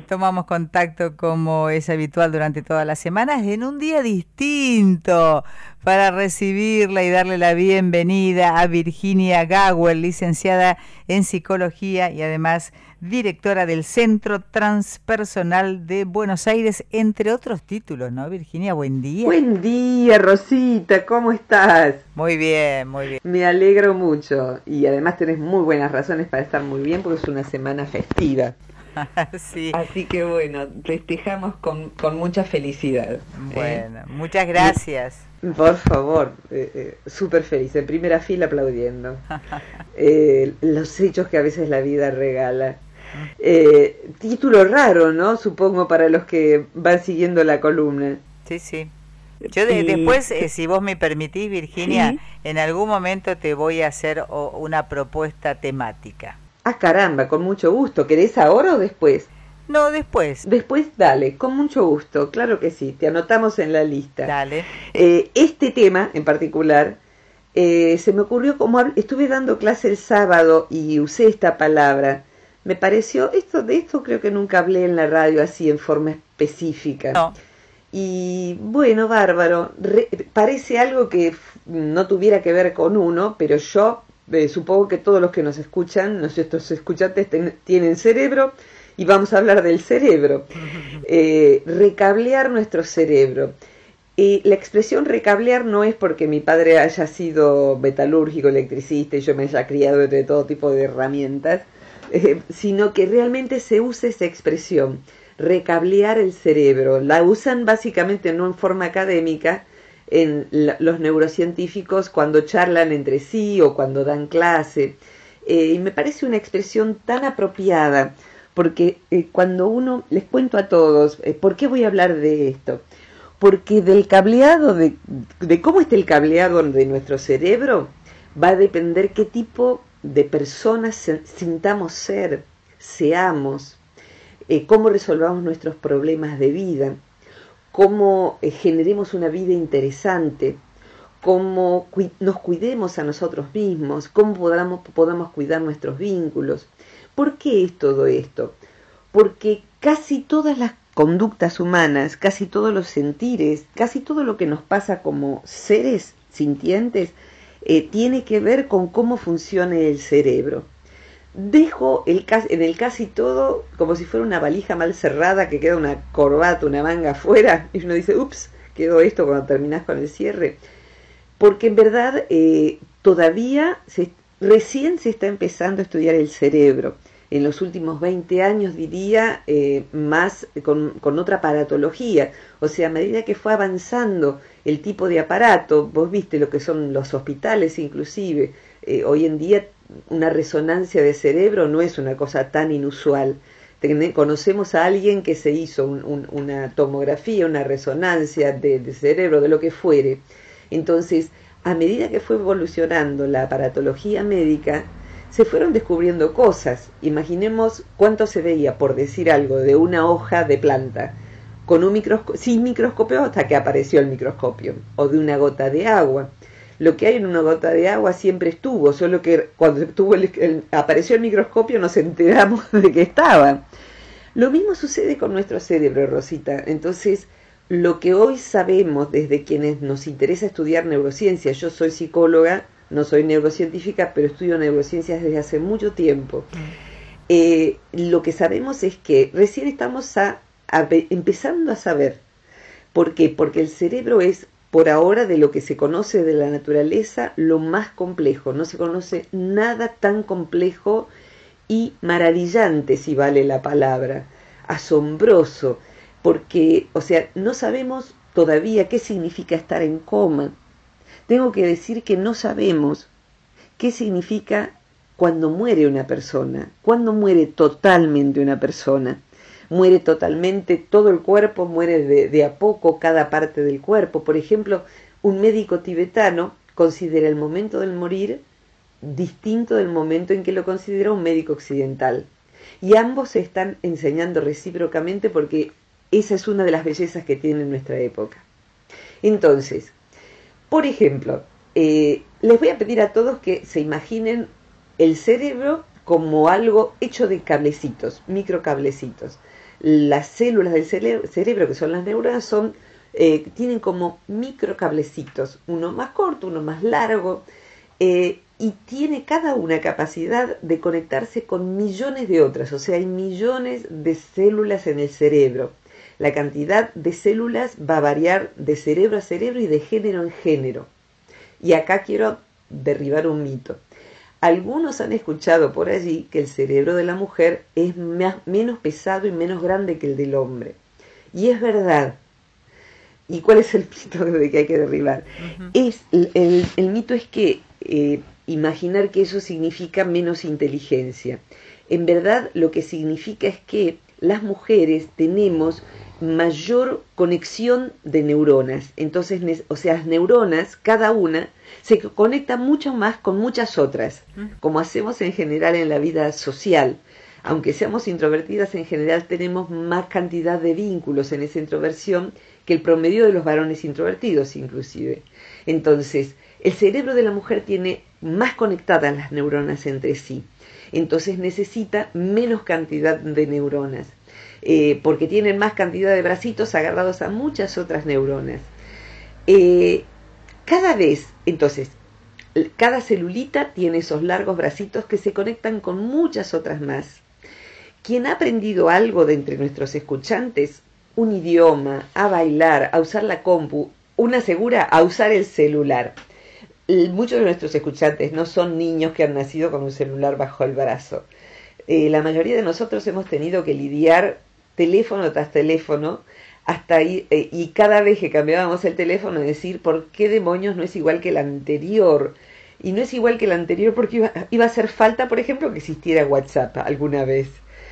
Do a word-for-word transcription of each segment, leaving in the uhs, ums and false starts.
Tomamos contacto como es habitual durante todas las semanas en un día distinto para recibirla y darle la bienvenida a Virginia Gawel, licenciada en Psicología y además directora del Centro Transpersonal de Buenos Aires, entre otros títulos, ¿no, Virginia? Buen día. Buen día, Rosita, ¿cómo estás? Muy bien, muy bien. Me alegro mucho y además tenés muy buenas razones para estar muy bien porque es una semana festiva. Sí. Así que bueno, festejamos con, con mucha felicidad. Bueno, ¿eh? Muchas gracias. Por favor, eh, eh, súper feliz, en primera fila aplaudiendo. Eh, los hechos que a veces la vida regala. Eh, título raro, ¿no? Supongo para los que van siguiendo la columna. Sí, sí. Yo de, y... después, eh, si vos me permitís, Virginia, ¿Sí? en algún momento te voy a hacer o, una propuesta temática. Ah, caramba, con mucho gusto. ¿Querés ahora o después? No, después. Después, dale, con mucho gusto, claro que sí, te anotamos en la lista. Dale. Eh, este tema en particular, eh, se me ocurrió como estuve dando clase el sábado y usé esta palabra. Me pareció, esto de esto creo que nunca hablé en la radio así en forma específica. No. Y bueno, bárbaro, re, parece algo que no tuviera que ver con uno, pero yo eh, supongo que todos los que nos escuchan, nuestros escuchantes ten, tienen cerebro, y vamos a hablar del cerebro. Eh, recablear nuestro cerebro. Eh, la expresión recablear no es porque mi padre haya sido metalúrgico, electricista y yo me haya criado entre todo tipo de herramientas, eh, sino que realmente se usa esa expresión, recablear el cerebro. La usan básicamente no en forma académica, en la, los neurocientíficos cuando charlan entre sí o cuando dan clase. Eh, y me parece una expresión tan apropiada, porque eh, cuando uno, les cuento a todos, eh, ¿por qué voy a hablar de esto? Porque del cableado, de, de cómo está el cableado de nuestro cerebro, va a depender qué tipo de personas se, sintamos ser, seamos, eh, cómo resolvamos nuestros problemas de vida, cómo eh, generemos una vida interesante, cómo cu nos cuidemos a nosotros mismos, cómo podamos, podamos cuidar nuestros vínculos. ¿Por qué es todo esto? Porque casi todas las conductas humanas, casi todos los sentires, casi todo lo que nos pasa como seres sintientes, eh, tiene que ver con cómo funciona el cerebro. Dejo el, en el casi todo como si fuera una valija mal cerrada que queda una corbata, una manga afuera, y uno dice, ups, quedó esto cuando terminás con el cierre. Porque en verdad eh, todavía se, recién se está empezando a estudiar el cerebro. En los últimos veinte años, diría, eh, más con, con otra aparatología. O sea, a medida que fue avanzando el tipo de aparato, vos viste lo que son los hospitales inclusive, eh, hoy en día una resonancia de cerebro no es una cosa tan inusual. Ten, conocemos a alguien que se hizo un, un, una tomografía, una resonancia de, de cerebro, de lo que fuere. Entonces, a medida que fue evolucionando la aparatología médica, se fueron descubriendo cosas. Imaginemos cuánto se veía, por decir algo, de una hoja de planta, con un microscopio, sin microscopio hasta que apareció el microscopio, o de una gota de agua. Lo que hay en una gota de agua siempre estuvo, solo que cuando estuvo el, el, apareció el microscopio nos enteramos de que estaba. Lo mismo sucede con nuestro cerebro, Rosita. Entonces, lo que hoy sabemos desde quienes nos interesa estudiar neurociencia, yo soy psicóloga, no soy neurocientífica, pero estudio neurociencias desde hace mucho tiempo. Eh, lo que sabemos es que recién estamos a, a, empezando a saber. ¿Por qué? Porque el cerebro es, por ahora, de lo que se conoce de la naturaleza, lo más complejo. No se conoce nada tan complejo y maravillante, si vale la palabra, asombroso. Porque, o sea, no sabemos todavía qué significa estar en coma. Tengo que decir que no sabemos qué significa cuando muere una persona, cuando muere totalmente una persona. Muere totalmente todo el cuerpo, muere de, de a poco cada parte del cuerpo. Por ejemplo, un médico tibetano considera el momento del morir distinto del momento en que lo considera un médico occidental. Y ambos se están enseñando recíprocamente porque esa es una de las bellezas que tiene nuestra época. Entonces, por ejemplo, eh, les voy a pedir a todos que se imaginen el cerebro como algo hecho de cablecitos, microcablecitos. Las células del cere cerebro, que son las neuronas, son, eh, tienen como micro cablecitos, uno más corto, uno más largo, eh, y tiene cada una capacidad de conectarse con millones de otras, o sea, hay millones de células en el cerebro. La cantidad de células va a variar de cerebro a cerebro y de género en género. Y acá quiero derribar un mito. Algunos han escuchado por allí que el cerebro de la mujer es más, menos pesado y menos grande que el del hombre. Y es verdad. ¿Y cuál es el mito de que hay que derribar? Uh-huh. es, el, el, el mito es que eh, imaginar que eso significa menos inteligencia. En verdad lo que significa es que las mujeres tenemos mayor conexión de neuronas. Entonces, o sea, las neuronas, cada una, se conecta mucho más con muchas otras, como hacemos en general en la vida social. Aunque seamos introvertidas, en general tenemos más cantidad de vínculos en esa introversión que el promedio de los varones introvertidos, inclusive. Entonces, el cerebro de la mujer tiene más conectadas las neuronas entre sí. Entonces necesita menos cantidad de neuronas. Eh, porque tienen más cantidad de bracitos agarrados a muchas otras neuronas. Eh, cada vez, entonces, cada celulita tiene esos largos bracitos que se conectan con muchas otras más. Quien ha aprendido algo de entre nuestros escuchantes, un idioma, a bailar, a usar la compu, una segura, a usar el celular. Muchos de nuestros escuchantes no son niños que han nacido con un celular bajo el brazo. Eh, la mayoría de nosotros hemos tenido que lidiar teléfono tras teléfono, hasta ahí, eh, y cada vez que cambiábamos el teléfono decir, ¿por qué demonios no es igual que el anterior? Y no es igual que el anterior porque iba, iba a hacer falta, por ejemplo, que existiera WhatsApp alguna vez.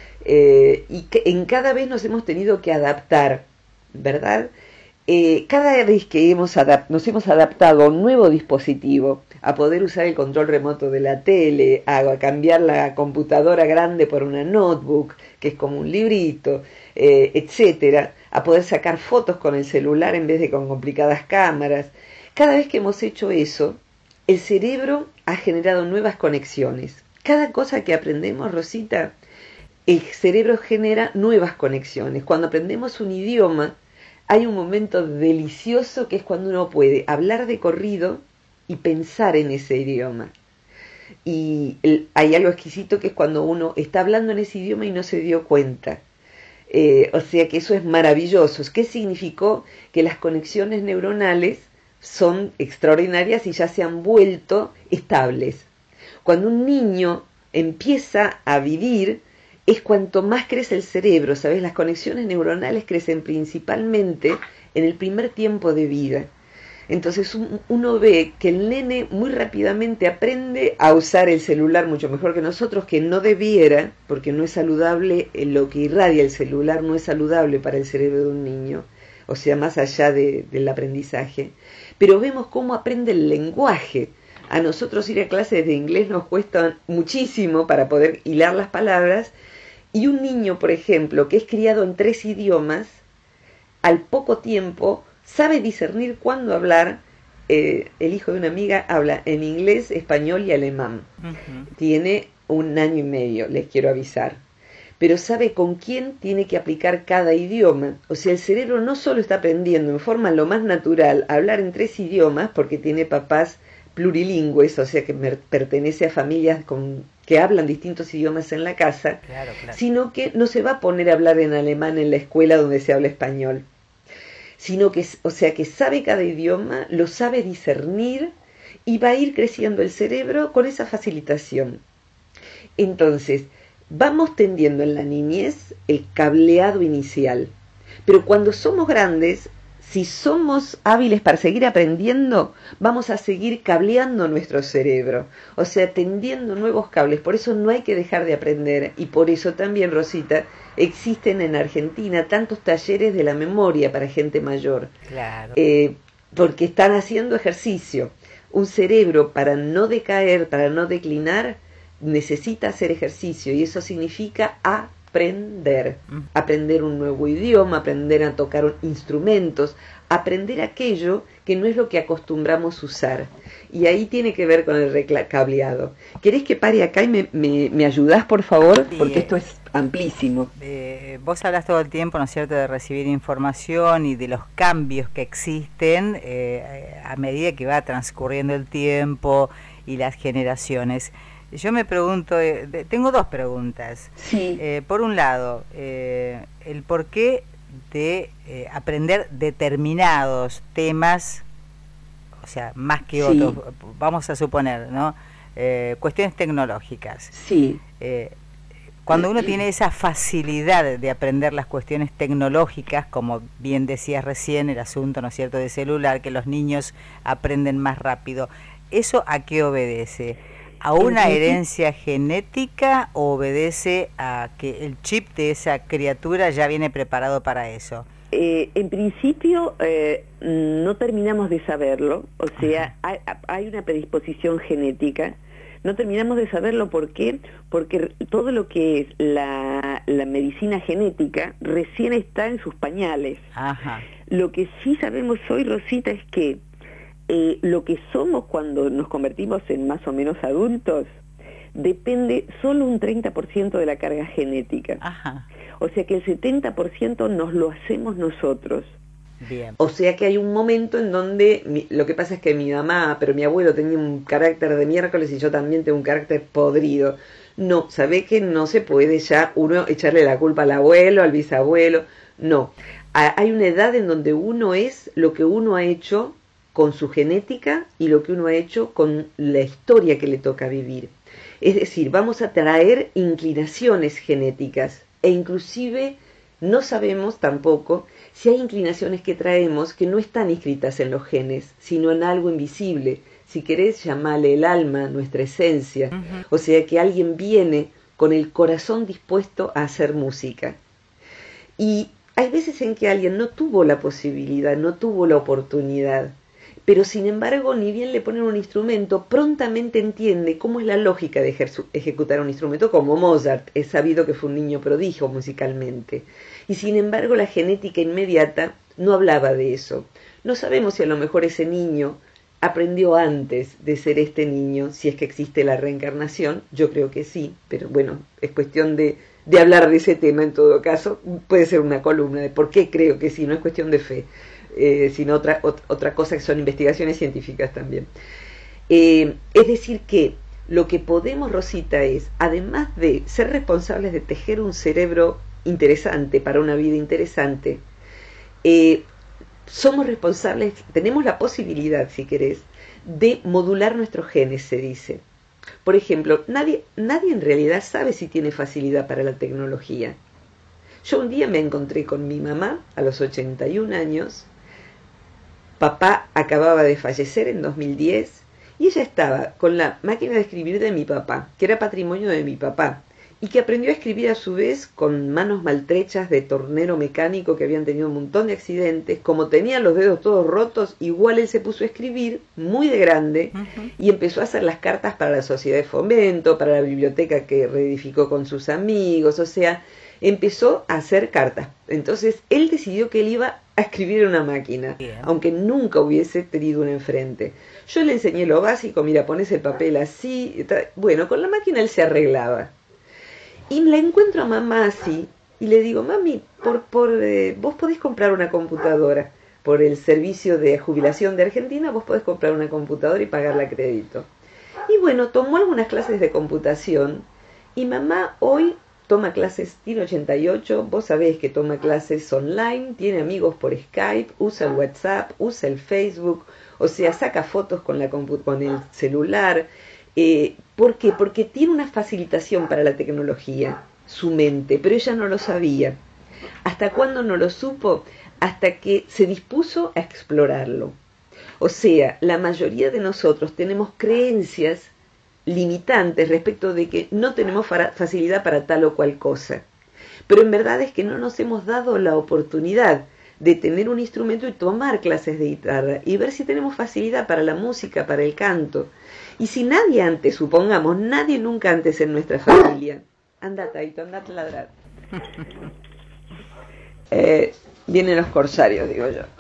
Eh, y que en cada vez nos hemos tenido que adaptar, ¿verdad? Eh, cada vez que hemos adap- nos hemos adaptado a un nuevo dispositivo, a poder usar el control remoto de la tele, a, a cambiar la computadora grande por una notebook, que es como un librito, eh, etcétera, a poder sacar fotos con el celular en vez de con complicadas cámaras. Cada vez que hemos hecho eso, el cerebro ha generado nuevas conexiones. Cada cosa que aprendemos, Rosita, el cerebro genera nuevas conexiones. Cuando aprendemos un idioma, hay un momento delicioso que es cuando uno puede hablar de corrido y pensar en ese idioma. Y el, hay algo exquisito que es cuando uno está hablando en ese idioma y no se dio cuenta. Eh, o sea que eso es maravilloso. ¿Qué significó? Que las conexiones neuronales son extraordinarias y ya se han vuelto estables. Cuando un niño empieza a vivir, es cuanto más crece el cerebro, ¿sabes? Las conexiones neuronales crecen principalmente en el primer tiempo de vida. Entonces un, uno ve que el nene muy rápidamente aprende a usar el celular mucho mejor que nosotros, que no debiera, porque no es saludable, lo que irradia el celular no es saludable para el cerebro de un niño, o sea, más allá de, del aprendizaje. Pero vemos cómo aprende el lenguaje. A nosotros ir a clases de inglés nos cuesta muchísimo para poder hilar las palabras, y un niño, por ejemplo, que es criado en tres idiomas, al poco tiempo sabe discernir cuándo hablar. Eh, el hijo de una amiga habla en inglés, español y alemán. Uh-huh. Tiene un año y medio, les quiero avisar. Pero sabe con quién tiene que aplicar cada idioma. O sea, el cerebro no solo está aprendiendo en forma lo más natural a hablar en tres idiomas, porque tiene papás plurilingües, o sea que pertenece a familias con, que hablan distintos idiomas en la casa, claro, claro. Sino que no se va a poner a hablar en alemán en la escuela donde se habla español, sino que, o sea, que sabe cada idioma, lo sabe discernir y va a ir creciendo el cerebro con esa facilitación. Entonces, vamos tendiendo en la niñez el cableado inicial, pero cuando somos grandes, si somos hábiles para seguir aprendiendo, vamos a seguir cableando nuestro cerebro, o sea, tendiendo nuevos cables. Por eso no hay que dejar de aprender, y por eso también, Rosita, existen en Argentina tantos talleres de la memoria para gente mayor. Claro. Eh, porque están haciendo ejercicio. Un cerebro, para no decaer, para no declinar, necesita hacer ejercicio, y eso significa aprender, aprender un nuevo idioma, aprender a tocar instrumentos, aprender aquello que no es lo que acostumbramos usar. Y ahí tiene que ver con el recableado. ¿Querés que pare acá y me, me, me ayudás, por favor? Porque Sí, esto es amplísimo. Eh, vos hablas todo el tiempo, ¿no es cierto?, de recibir información y de los cambios que existen eh, a medida que va transcurriendo el tiempo y las generaciones. Yo me pregunto, eh, de, tengo dos preguntas. Sí. Eh, por un lado, eh, el porqué de eh, aprender determinados temas, o sea, más que Sí. otros, vamos a suponer, ¿no? Eh, cuestiones tecnológicas. Sí. Eh, Cuando uno tiene esa facilidad de aprender las cuestiones tecnológicas, como bien decías recién, el asunto, ¿no es cierto?, de celular, que los niños aprenden más rápido, ¿eso a qué obedece? ¿A una herencia genética o obedece a que el chip de esa criatura ya viene preparado para eso? Eh, en principio eh, no terminamos de saberlo, o sea, hay, hay una predisposición genética. No terminamos de saberlo, ¿por qué? Porque todo lo que es la, la medicina genética recién está en sus pañales. Ajá. Lo que sí sabemos hoy, Rosita, es que eh, lo que somos cuando nos convertimos en más o menos adultos depende solo un treinta por ciento de la carga genética. Ajá. O sea que el setenta por ciento nos lo hacemos nosotros. Bien. O sea que hay un momento en donde, mi, lo que pasa es que mi mamá, pero mi abuelo tenía un carácter de miércoles y yo también tengo un carácter podrido. No, sabe que no se puede ya uno echarle la culpa al abuelo, al bisabuelo. No, a, hay una edad en donde uno es lo que uno ha hecho con su genética y lo que uno ha hecho con la historia que le toca vivir. Es decir, vamos a traer inclinaciones genéticas e inclusive no sabemos tampoco si hay inclinaciones que traemos que no están inscritas en los genes, sino en algo invisible. Si querés, llamale el alma, nuestra esencia. Uh-huh. O sea que alguien viene con el corazón dispuesto a hacer música. Y hay veces en que alguien no tuvo la posibilidad, no tuvo la oportunidad, pero sin embargo, ni bien le ponen un instrumento, prontamente entiende cómo es la lógica de ejer- ejecutar un instrumento, como Mozart. Es sabido que fue un niño prodigio musicalmente. Y sin embargo, la genética inmediata no hablaba de eso. No sabemos si a lo mejor ese niño aprendió antes de ser este niño, si es que existe la reencarnación. Yo creo que sí, pero bueno, es cuestión de, de hablar de ese tema en todo caso. Puede ser una columna de por qué creo que sí, no es cuestión de fe. Eh, sino otra, ot- otra cosa que son investigaciones científicas también. Eh, es decir que lo que podemos, Rosita, es, además de ser responsables de tejer un cerebro interesante para una vida interesante, eh, somos responsables, tenemos la posibilidad, si querés, de modular nuestros genes, se dice. Por ejemplo, nadie, nadie en realidad sabe si tiene facilidad para la tecnología. Yo un día me encontré con mi mamá a los ochenta y un años. Papá acababa de fallecer en dos mil diez y ella estaba con la máquina de escribir de mi papá, que era patrimonio de mi papá, y que aprendió a escribir a su vez con manos maltrechas de tornero mecánico que habían tenido un montón de accidentes. Como tenía los dedos todos rotos, igual él se puso a escribir muy de grande uh-huh. y empezó a hacer las cartas para la sociedad de fomento, para la biblioteca que reedificó con sus amigos, o sea, empezó a hacer cartas. Entonces él decidió que él iba a escribir en una máquina, yeah. aunque nunca hubiese tenido una enfrente. Yo le enseñé lo básico, mira, pones el papel así, bueno, con la máquina él se arreglaba. Y la encuentro a mamá así, y le digo, mami, por, por, eh, vos podés comprar una computadora, por el servicio de jubilación de Argentina, vos podés comprar una computadora y pagarla a crédito. Y bueno, tomó algunas clases de computación, y mamá hoy toma clases, tiene ochenta y ocho, vos sabés que toma clases online, tiene amigos por Skype, usa el WhatsApp, usa el Facebook, o sea, saca fotos con, la compu- con el celular. Eh, ¿Por qué? Porque tiene una facilitación para la tecnología, su mente, pero ella no lo sabía. ¿Hasta cuándo no lo supo? Hasta que se dispuso a explorarlo. O sea, la mayoría de nosotros tenemos creencias limitantes respecto de que no tenemos facilidad para tal o cual cosa. Pero en verdad es que no nos hemos dado la oportunidad de tener un instrumento y tomar clases de guitarra y ver si tenemos facilidad para la música, para el canto. Y si nadie antes, supongamos, nadie nunca antes en nuestra familia, anda Taito, anda a ladrar. eh, vienen los corsarios, digo yo.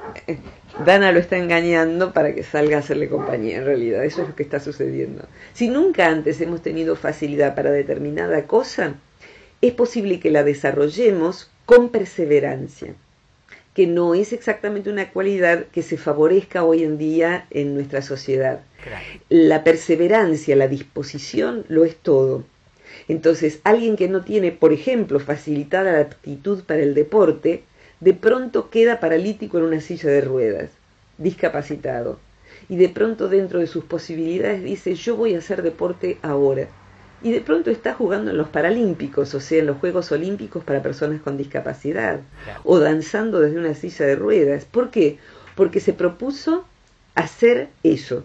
Dana lo está engañando para que salga a hacerle compañía, en realidad. Eso es lo que está sucediendo. Si nunca antes hemos tenido facilidad para determinada cosa, es posible que la desarrollemos con perseverancia, que no es exactamente una cualidad que se favorezca hoy en día en nuestra sociedad. Claro. La perseverancia, la disposición, lo es todo. Entonces, alguien que no tiene, por ejemplo, facilitada la aptitud para el deporte, de pronto queda paralítico en una silla de ruedas, discapacitado. Y de pronto dentro de sus posibilidades dice, yo voy a hacer deporte ahora. Y de pronto está jugando en los Paralímpicos, o sea, en los Juegos Olímpicos para personas con discapacidad, claro. O danzando desde una silla de ruedas. ¿Por qué? Porque se propuso hacer eso.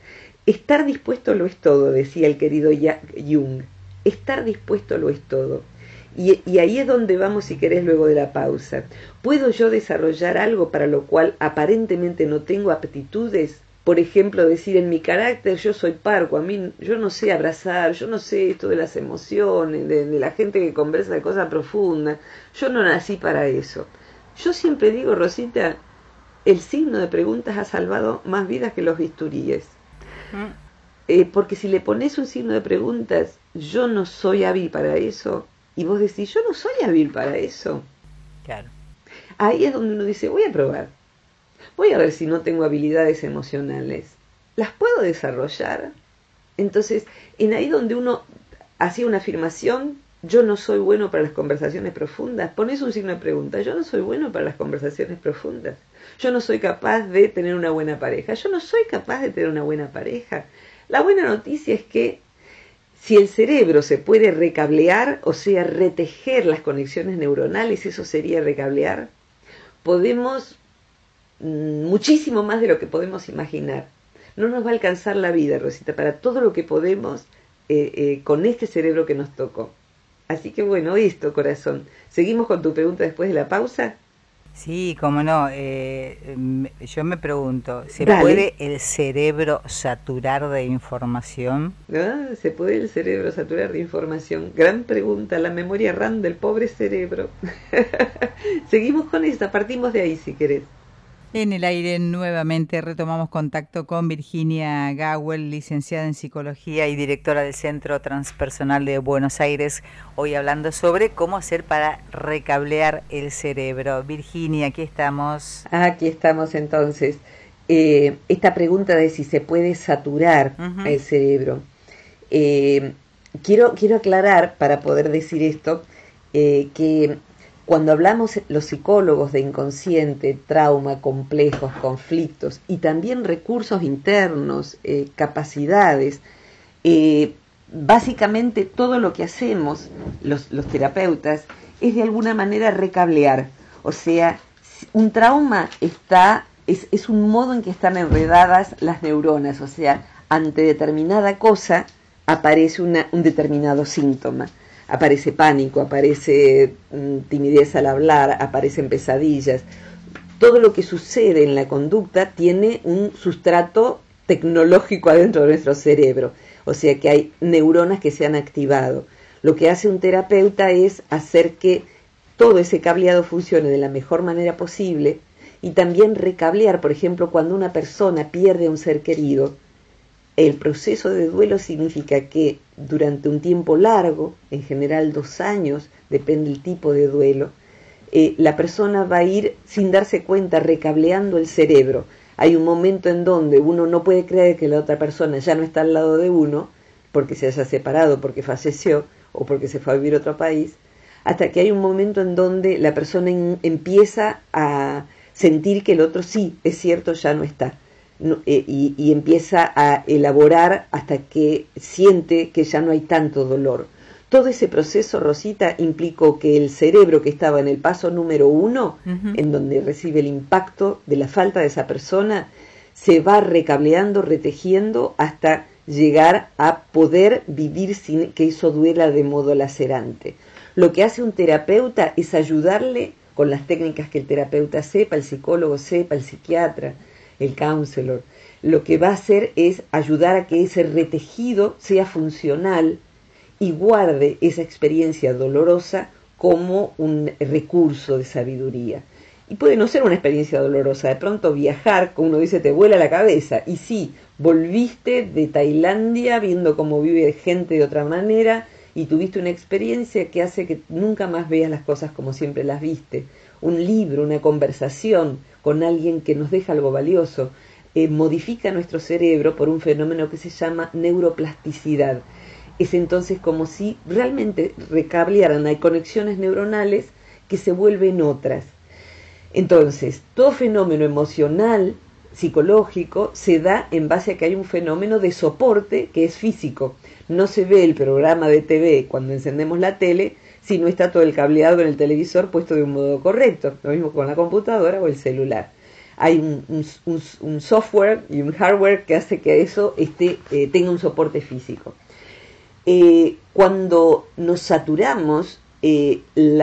Estar dispuesto lo es todo, decía el querido Jung. Estar dispuesto lo es todo. Y, y ahí es donde vamos, si querés, luego de la pausa. ¿Puedo yo desarrollar algo para lo cual aparentemente no tengo aptitudes? Por ejemplo, decir, en mi carácter yo soy parco, a mí yo no sé abrazar, yo no sé esto de las emociones, de, de la gente que conversa de cosas profundas, yo no nací para eso. Yo siempre digo, Rosita, el signo de preguntas ha salvado más vidas que los bisturíes. Mm. Eh, porque si le pones un signo de preguntas, yo no soy hábil para eso, y vos decís, yo no soy hábil para eso. Claro. Ahí es donde uno dice, voy a probar. Voy a ver si no tengo habilidades emocionales. ¿Las puedo desarrollar? Entonces, en ahí donde uno hacía una afirmación, yo no soy bueno para las conversaciones profundas, pones un signo de pregunta, yo no soy bueno para las conversaciones profundas. Yo no soy capaz de tener una buena pareja. Yo no soy capaz de tener una buena pareja. La buena noticia es que si el cerebro se puede recablear, o sea, retejer las conexiones neuronales, eso sería recablear, podemos muchísimo más de lo que podemos imaginar. No nos va a alcanzar la vida, Rosita, para todo lo que podemos eh, eh, con este cerebro que nos tocó. Así que bueno, esto, corazón. ¿Seguimos con tu pregunta después de la pausa? Sí, cómo no. Eh, yo me pregunto, ¿se Dale. puede el cerebro saturar de información? Ah, ¿se puede el cerebro saturar de información? Gran pregunta, la memoria RAM del pobre cerebro. Seguimos con esta, partimos de ahí si querés. En el aire nuevamente retomamos contacto con Virginia Gawel, licenciada en Psicología y directora del Centro Transpersonal de Buenos Aires, hoy hablando sobre cómo hacer para recablear el cerebro. Virginia, aquí estamos. Aquí estamos entonces. Eh, esta pregunta de si se puede saturar uh-huh. el cerebro. Eh, quiero, quiero aclarar, para poder decir esto, eh, que cuando hablamos los psicólogos de inconsciente, trauma, complejos, conflictos y también recursos internos, eh, capacidades, eh, básicamente todo lo que hacemos los, los terapeutas es de alguna manera recablear. O sea, un trauma está es, es un modo en que están enredadas las neuronas, o sea, ante determinada cosa aparece una, un determinado síntoma. Aparece pánico, aparece mm, timidez al hablar, aparecen pesadillas. Todo lo que sucede en la conducta tiene un sustrato tecnológico adentro de nuestro cerebro. O sea que hay neuronas que se han activado. Lo que hace un terapeuta es hacer que todo ese cableado funcione de la mejor manera posible y también recablear. Por ejemplo, cuando una persona pierde a un ser querido, el proceso de duelo significa que durante un tiempo largo, en general dos años, depende del tipo de duelo, eh, la persona va a ir sin darse cuenta recableando el cerebro. Hay un momento en donde uno no puede creer que la otra persona ya no está al lado de uno, porque se haya separado, porque falleció o porque se fue a vivir a otro país, hasta que hay un momento en donde la persona in, empieza a sentir que el otro sí, es cierto, ya no está. No, eh, y, y empieza a elaborar hasta que siente que ya no hay tanto dolor. Todo ese proceso, Rosita, implicó que el cerebro que estaba en el paso número uno, uh-huh. en donde recibe el impacto de la falta de esa persona, se va recableando, retejiendo hasta llegar a poder vivir sin que eso duela de modo lacerante. Lo que hace un terapeuta es ayudarle con las técnicas que el terapeuta sepa, el psicólogo sepa, el psiquiatra, el counselor. Lo que va a hacer es ayudar a que ese retejido sea funcional y guarde esa experiencia dolorosa como un recurso de sabiduría. Y puede no ser una experiencia dolorosa, de pronto viajar, como uno dice, te vuela la cabeza, y sí, volviste de Tailandia viendo cómo vive gente de otra manera, y tuviste una experiencia que hace que nunca más veas las cosas como siempre las viste. Un libro, una conversación con alguien que nos deja algo valioso, eh, modifica nuestro cerebro por un fenómeno que se llama neuroplasticidad. Es entonces como si realmente recablearan, hay conexiones neuronales que se vuelven otras. Entonces, todo fenómeno emocional, psicológico, se da en base a que hay un fenómeno de soporte que es físico. No se ve el programa de T V cuando encendemos la tele si no está todo el cableado en el televisor puesto de un modo correcto. Lo mismo con la computadora o el celular. Hay un, un, un, un software y un hardware que hace que eso esté, eh, tenga un soporte físico. Eh, cuando nos saturamos, eh,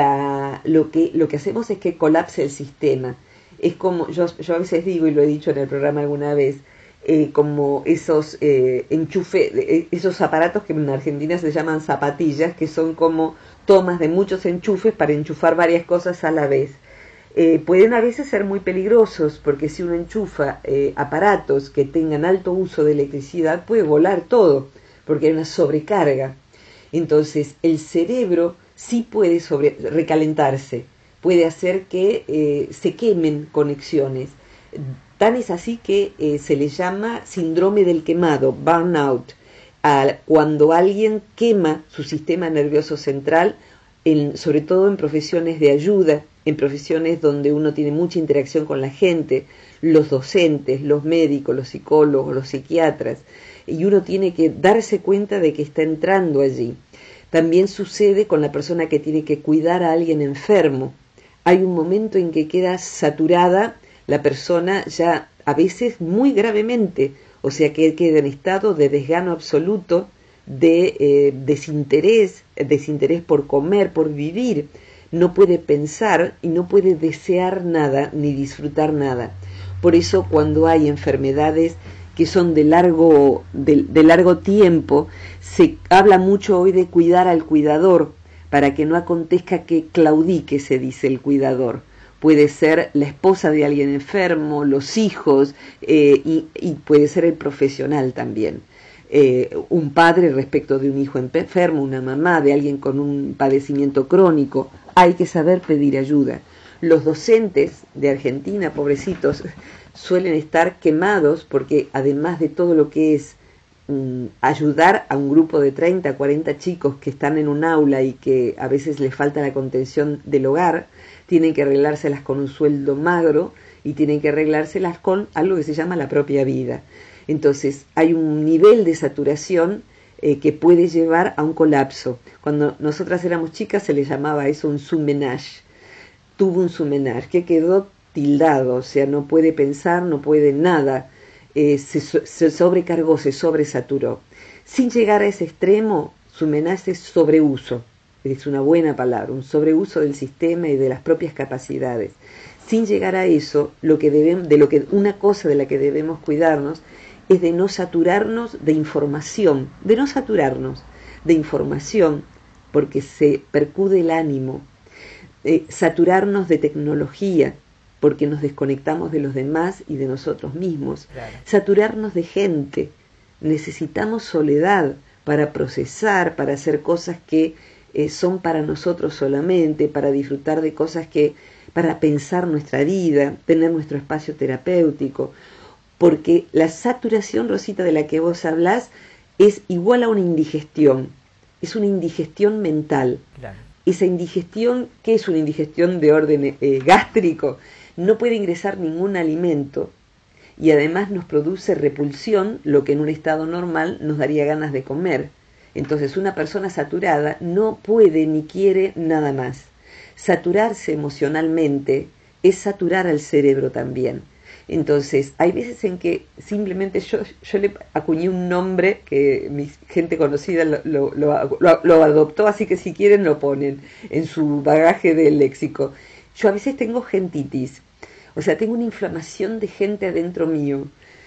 la, lo, que, lo que hacemos es que colapse el sistema. Es como, yo, yo a veces digo, y lo he dicho en el programa alguna vez, eh, como esos eh, enchufes, eh, esos aparatos que en Argentina se llaman zapatillas, que son como tomas de muchos enchufes para enchufar varias cosas a la vez. Eh, pueden a veces ser muy peligrosos, porque si uno enchufa eh, aparatos que tengan alto uso de electricidad, puede volar todo, porque hay una sobrecarga. Entonces, el cerebro sí puede sobre, recalentarse, puede hacer que eh, se quemen conexiones. Tan es así que eh, se le llama síndrome del quemado, burnout, a, cuando alguien quema su sistema nervioso central, en, sobre todo en profesiones de ayuda, en profesiones donde uno tiene mucha interacción con la gente, los docentes, los médicos, los psicólogos, los psiquiatras, y uno tiene que darse cuenta de que está entrando allí. También sucede con la persona que tiene que cuidar a alguien enfermo. Hay un momento en que queda saturada la persona ya a veces muy gravemente, o sea que queda en estado de desgano absoluto, de eh, desinterés, desinterés por comer, por vivir. No puede pensar y no puede desear nada ni disfrutar nada. Por eso cuando hay enfermedades que son de largo, de, de largo tiempo, se habla mucho hoy de cuidar al cuidador, para que no acontezca que claudique, se dice el cuidador. Puede ser la esposa de alguien enfermo, los hijos, eh, y, y puede ser el profesional también. Eh, un padre respecto de un hijo enfermo, una mamá de alguien con un padecimiento crónico. Hay que saber pedir ayuda. Los docentes de Argentina, pobrecitos, suelen estar quemados porque además de todo lo que es um, ayudar a un grupo de treinta, cuarenta chicos que están en un aula y que a veces les falta la contención del hogar, tienen que arreglárselas con un sueldo magro y tienen que arreglárselas con algo que se llama la propia vida. Entonces hay un nivel de saturación eh, que puede llevar a un colapso. Cuando nosotras éramos chicas se le llamaba eso un surmenage. Tuvo un surmenage que quedó tildado, o sea, no puede pensar, no puede nada, eh, se, se sobrecargó, se sobresaturó. Sin llegar a ese extremo, surmenage es sobreuso, es una buena palabra, un sobreuso del sistema y de las propias capacidades. Sin llegar a eso, lo que debemos, de lo que una cosa de la que debemos cuidarnos es de no saturarnos de información, de no saturarnos de información, porque se percude el ánimo, eh, saturarnos de tecnología, porque nos desconectamos de los demás y de nosotros mismos, claro. Saturarnos de gente, necesitamos soledad para procesar, para hacer cosas que eh, son para nosotros solamente, para disfrutar de cosas que, para pensar nuestra vida, tener nuestro espacio terapéutico, porque la saturación, Rosita, de la que vos hablás, es igual a una indigestión, es una indigestión mental. Claro. Esa indigestión, ¿qué es una indigestión de orden eh, gástrico? No puede ingresar ningún alimento y además nos produce repulsión, lo que en un estado normal nos daría ganas de comer. Entonces una persona saturada no puede ni quiere nada más. Saturarse emocionalmente es saturar al cerebro también. Entonces hay veces en que simplemente yo, yo le acuñé un nombre que mi gente conocida lo, lo, lo, lo, lo adoptó, así que si quieren lo ponen en su bagaje del léxico. Yo a veces tengo gentitis, o sea, tengo una inflamación de gente adentro mío,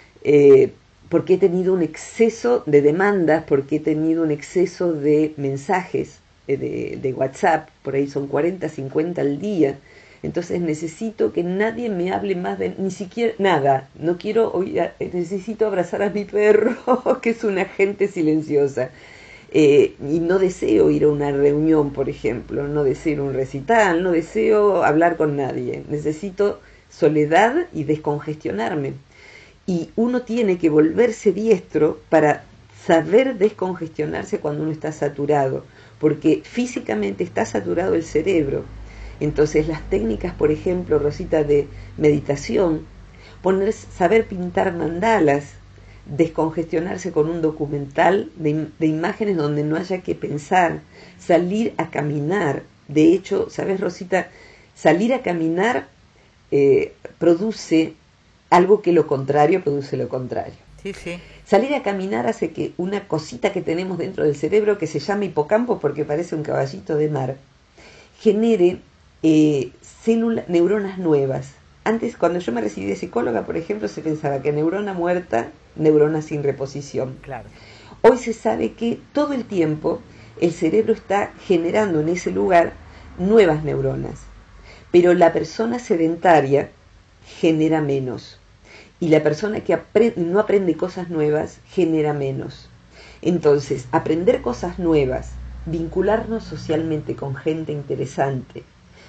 eh, porque he tenido un exceso de demandas, porque he tenido un exceso de mensajes, de, de WhatsApp, por ahí son cuarenta, cincuenta al día. Entonces necesito que nadie me hable más de ni siquiera nada. No quiero oír, necesito abrazar a mi perro, que es una gente silenciosa. Eh, y no deseo ir a una reunión, por ejemplo, no deseo ir a un recital, no deseo hablar con nadie. Necesito soledad y descongestionarme. Y uno tiene que volverse diestro para saber descongestionarse cuando uno está saturado, porque físicamente está saturado el cerebro. Entonces las técnicas, por ejemplo, Rosita, de meditación, poner, saber pintar mandalas, descongestionarse con un documental de, de imágenes donde no haya que pensar, salir a caminar. De hecho, ¿sabes, Rosita? Salir a caminar eh, produce algo que lo contrario produce lo contrario. Sí, sí. Salir a caminar hace que una cosita que tenemos dentro del cerebro, que se llama hipocampo porque parece un caballito de mar, genere eh, células, neuronas nuevas. Antes, cuando yo me recibí de psicóloga, por ejemplo, se pensaba que neurona muerta, neurona sin reposición. Claro. Hoy se sabe que todo el tiempo el cerebro está generando en ese lugar nuevas neuronas, pero la persona sedentaria genera menos. Y la persona que aprende, no aprende cosas nuevas genera menos. Entonces, aprender cosas nuevas, vincularnos socialmente con gente interesante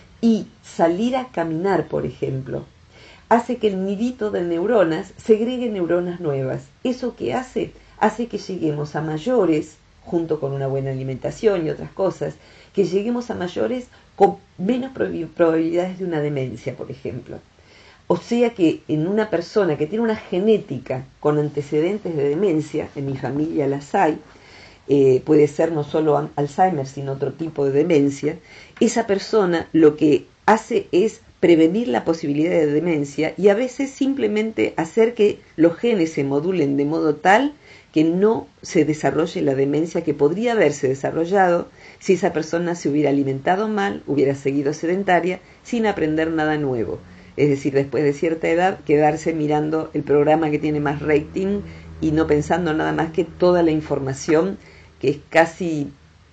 y salir a caminar, por ejemplo, hace que el nidito de neuronas segregue neuronas nuevas. ¿Eso qué hace? Hace que lleguemos a mayores, junto con una buena alimentación y otras cosas, que lleguemos a mayores con menos probabilidades de una demencia, por ejemplo. O sea que en una persona que tiene una genética con antecedentes de demencia, en mi familia las hay, eh, puede ser no solo Alzheimer, sino otro tipo de demencia, esa persona lo que hace es prevenir la posibilidad de demencia y a veces simplemente hacer que los genes se modulen de modo tal que no se desarrolle la demencia que podría haberse desarrollado si esa persona se hubiera alimentado mal, hubiera seguido sedentaria, sin aprender nada nuevo. Es decir, después de cierta edad, quedarse mirando el programa que tiene más rating y no pensando nada más que toda la información que es casi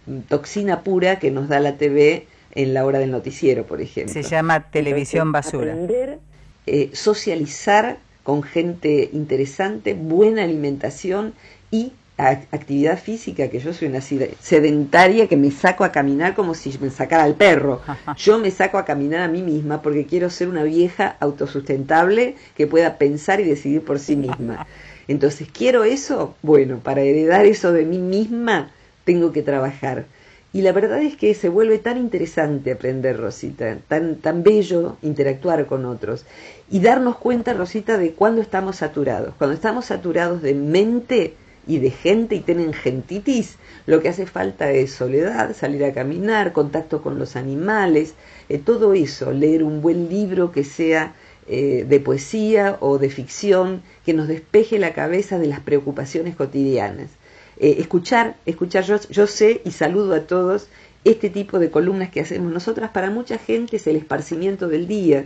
toxina pura que nos da la T V en la hora del noticiero, por ejemplo. Se llama televisión Entonces, basura. Aprender, eh, socializar con gente interesante, buena alimentación y actividad física, que yo soy una sedentaria que me saco a caminar como si me sacara al perro. Yo me saco a caminar a mí misma porque quiero ser una vieja autosustentable que pueda pensar y decidir por sí misma. Entonces, ¿quiero eso? Bueno, para heredar eso de mí misma tengo que trabajar. Y la verdad es que se vuelve tan interesante aprender, Rosita, tan, tan bello interactuar con otros y darnos cuenta, Rosita, de cuándo estamos saturados. Cuando estamos saturados de mente y de gente y tienen gentitis, lo que hace falta es soledad, salir a caminar, contacto con los animales, eh, todo eso, leer un buen libro que sea eh, de poesía o de ficción, que nos despeje la cabeza de las preocupaciones cotidianas. Eh, escuchar, escuchar yo, yo sé y saludo a todos este tipo de columnas que hacemos nosotras, para mucha gente es el esparcimiento del día.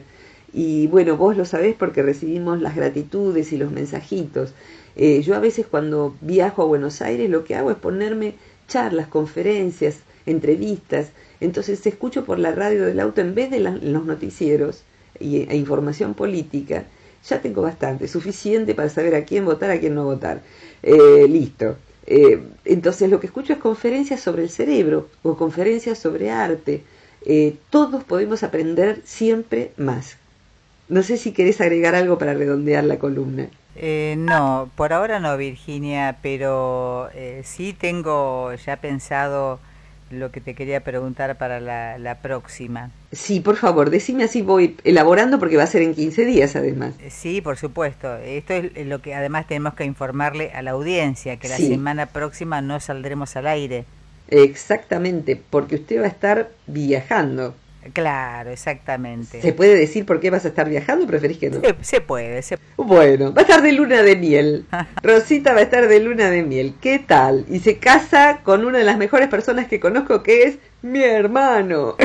Y bueno, vos lo sabés porque recibimos las gratitudes y los mensajitos. Eh, yo a veces cuando viajo a Buenos Aires lo que hago es ponerme charlas, conferencias, entrevistas. Entonces escucho por la radio del auto en vez de la, los noticieros y, e información política. Ya tengo bastante, suficiente para saber a quién votar, a quién no votar. Eh, listo. Eh, entonces lo que escucho es conferencias sobre el cerebro o conferencias sobre arte. Eh, todos podemos aprender siempre más. No sé si querés agregar algo para redondear la columna. Eh, no, por ahora no, Virginia, pero eh, sí tengo ya pensado lo que te quería preguntar para la, la próxima. Sí, por favor, decime, así voy elaborando porque va a ser en quince días además. Sí, por supuesto. Esto es lo que además tenemos que informarle a la audiencia, que la Sí. semana próxima no saldremos al aire. Exactamente, porque usted va a estar viajando. Claro, exactamente. ¿Se puede decir por qué vas a estar viajando? ¿Preferís que no? Se, se puede, se Bueno, va a estar de luna de miel. Rosita va a estar de luna de miel. ¿Qué tal? Y se casa con una de las mejores personas que conozco, que es mi hermano.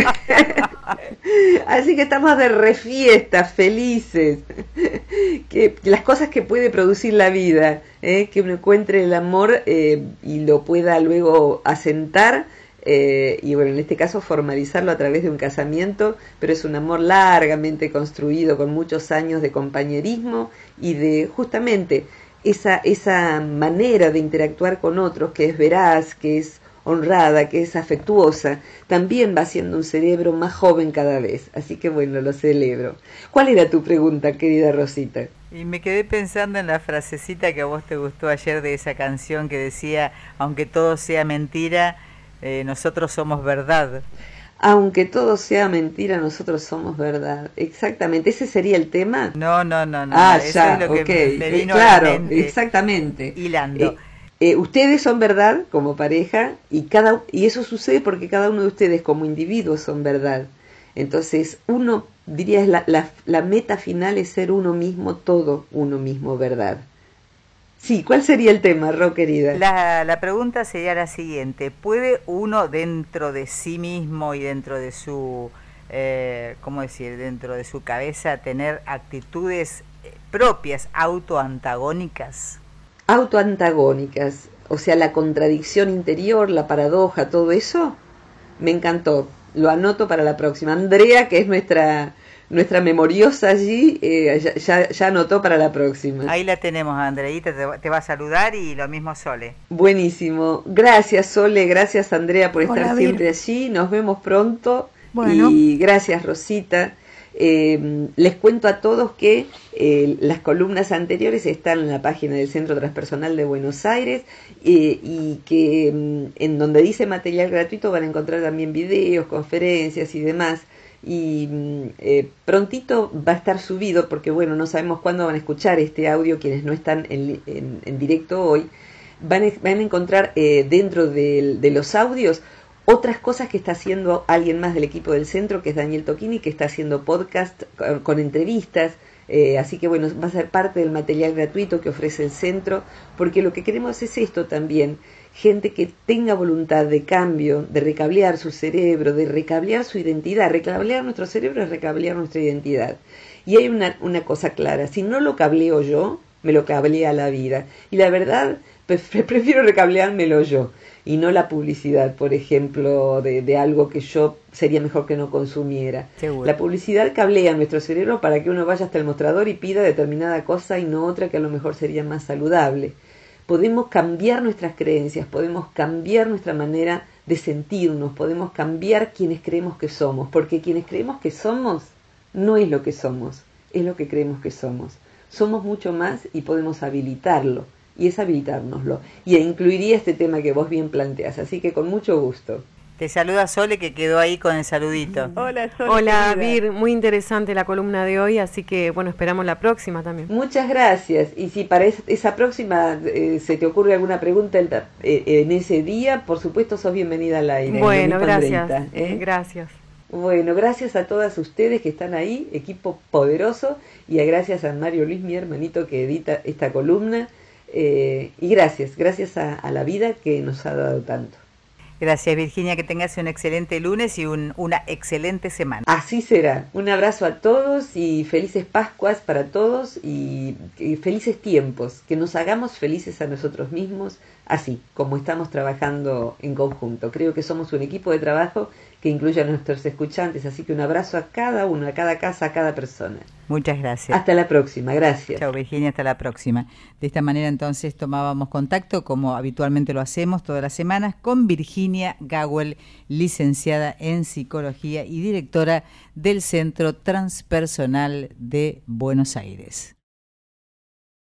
Así que estamos de refiesta, felices. Que las cosas que puede producir la vida, ¿eh? Que uno encuentre el amor eh, y lo pueda luego asentar. Eh, y bueno, en este caso formalizarlo a través de un casamiento, pero es un amor largamente construido con muchos años de compañerismo y de justamente esa, esa manera de interactuar con otros que es veraz, que es honrada, que es afectuosa, también va haciendo un cerebro más joven cada vez. Así que bueno, lo celebro. ¿Cuál era tu pregunta, querida Rosita? Y me quedé pensando en la frasecita que a vos te gustó ayer de esa canción que decía, aunque todo sea mentira, Eh, nosotros somos verdad. Aunque todo sea mentira, nosotros somos verdad. Exactamente. ¿Ese sería el tema? No, no, no, no. Ah, eso ya, es lo que okay. me vino claro, a la mente, exactamente. Hilando. Eh, eh, ustedes son verdad como pareja y cada y eso sucede porque cada uno de ustedes como individuos son verdad. Entonces, uno diría la, la, la meta final es ser uno mismo, todo uno mismo, verdad. Sí, ¿cuál sería el tema, Ro, querida? La, la pregunta sería la siguiente. ¿Puede uno dentro de sí mismo y dentro de su, eh, ¿cómo decir?, dentro de su cabeza tener actitudes propias, autoantagónicas? Autoantagónicas, o sea, la contradicción interior, la paradoja, todo eso, me encantó. Lo anoto para la próxima. Andrea, que es nuestra... Nuestra memoriosa allí eh, ya, ya, ya anotó para la próxima. Ahí la tenemos, Andreita, te, te va a saludar y lo mismo Sole. Buenísimo. Gracias, Sole, gracias, Andrea, por Hola, estar Vir. siempre allí. Nos vemos pronto. Bueno. Y gracias, Rosita. Eh, les cuento a todos que eh, las columnas anteriores están en la página del Centro Transpersonal de Buenos Aires eh, y que mm, en donde dice material gratuito van a encontrar también videos, conferencias y demás. Y eh, prontito va a estar subido porque bueno, no sabemos cuándo van a escuchar este audio quienes no están en, en, en directo hoy. Van a, van a encontrar eh, dentro de, de los audios otras cosas que está haciendo alguien más del equipo del centro, que es Daniel Tocchini, que está haciendo podcast con, con entrevistas. Eh, así que bueno, va a ser parte del material gratuito que ofrece el centro, porque lo que queremos es esto también, gente que tenga voluntad de cambio, de recablear su cerebro, de recablear su identidad. Recablear nuestro cerebro es recablear nuestra identidad. Y hay una, una cosa clara, si no lo cableo yo, me lo cablea la vida. Y la verdad, prefiero recableármelo yo, y no la publicidad, por ejemplo, de, de algo que yo sería mejor que no consumiera. Seguro. La publicidad cablea nuestro cerebro para que uno vaya hasta el mostrador y pida determinada cosa y no otra que a lo mejor sería más saludable. Podemos cambiar nuestras creencias, podemos cambiar nuestra manera de sentirnos, podemos cambiar quienes creemos que somos, porque quienes creemos que somos no es lo que somos, es lo que creemos que somos. Somos mucho más y podemos habilitarlo, y es habilitárnoslo. Y incluiría este tema que vos bien planteás, así que con mucho gusto. Te saluda Sole, que quedó ahí con el saludito. Hola, Sole. Hola, querida. Vir, muy interesante la columna de hoy, así que bueno, esperamos la próxima también. Muchas gracias. Y si para es- esa próxima eh, se te ocurre alguna pregunta el ta- eh, en ese día, por supuesto sos bienvenida al aire. Bueno, Lo mismo, gracias. Andreita, ¿eh? Gracias. Bueno, gracias a todas ustedes que están ahí, equipo poderoso, y a gracias a Mario Luis, mi hermanito, que edita esta columna. Eh, y gracias, gracias a, a la vida que nos ha dado tanto. Gracias, Virginia, que tengas un excelente lunes y un, una excelente semana. Así será. Un abrazo a todos y felices Pascuas para todos y, y felices tiempos. Que nos hagamos felices a nosotros mismos, así como estamos trabajando en conjunto. Creo que somos un equipo de trabajo que incluye a nuestros escuchantes, así que un abrazo a cada uno, a cada casa, a cada persona. Muchas gracias. Hasta la próxima, gracias. Chao, Virginia, hasta la próxima. De esta manera entonces tomábamos contacto, como habitualmente lo hacemos todas las semanas, con Virginia Gawel, licenciada en Psicología y directora del Centro Transpersonal de Buenos Aires.